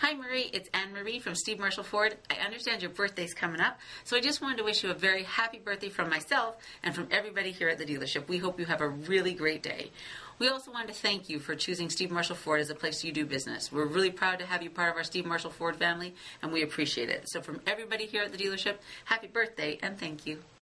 Hi Marie, it's Anne-Marie from Steve Marshall Ford. I understand your birthday's coming up, so I just wanted to wish you a very happy birthday from myself and from everybody here at the dealership. We hope you have a really great day. We also wanted to thank you for choosing Steve Marshall Ford as a place you do business. We're really proud to have you part of our Steve Marshall Ford family, and we appreciate it. So from everybody here at the dealership, happy birthday and thank you.